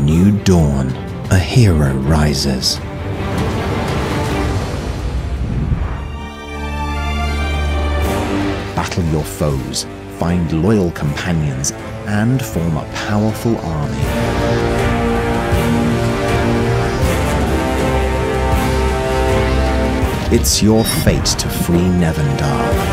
new dawn, a hero rises. Battle your foes, find loyal companions, and form a powerful army. It's your fate to free Nevendar.